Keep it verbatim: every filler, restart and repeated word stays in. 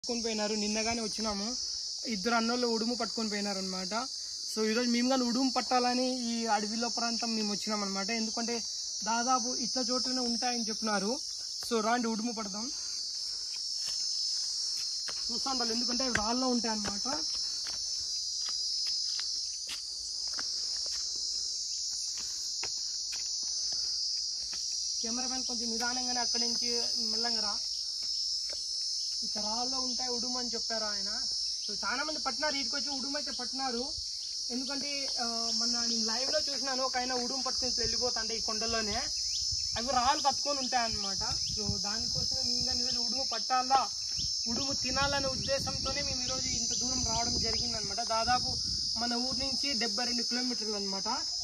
పట్టుకొని పోయినారు. నిన్నగానే వచ్చినాము, ఇద్దరు అన్నోళ్ళు ఉడుము పట్టుకొని పోయినారు అనమాట. సో ఈరోజు మేము కానీ ఉడుము పట్టాలని ఈ అడవిలో ప్రాంతం మేము వచ్చినాం అనమాట. ఎందుకంటే దాదాపు ఇట్లా చోట్లనే ఉంటాయని చెప్పినారు. సో రాండి ఉడుము పడదాం. చూస్తా ఉండాలి, ఎందుకంటే రాళ్ళలో ఉంటాయి అన్నమాట. కెమెరామెన్ కొంచెం నిదానంగానే అక్కడి నుంచి మెల్లంగా రా. ఇక్కడ రాళ్ళలో ఉంటాయి ఉడుము అని చెప్పారు ఆయన. సో చాలా మంది పట్టినారు, వీటికి వచ్చి ఉడుము అయితే పట్టినారు. ఎందుకంటే మొన్న నేను లైవ్ లో చూసినాను, ఒక ఆయన ఉడుము పట్టుకుని వెళ్ళిపోతాంటే ఈ కొండల్లోనే అవి రాళ్ళు కట్టుకొని ఉంటాయి అన్నమాట. సో దానికోసమే మేము కానీ ఈరోజు ఉడుము పట్టాలా, ఉడుము తినాలనే ఉద్దేశంతోనే మేము ఈరోజు ఇంత దూరం రావడం జరిగింది అనమాట. దాదాపు మన ఊరి నుంచి డెబ్బై రెండు కిలోమీటర్లు అనమాట.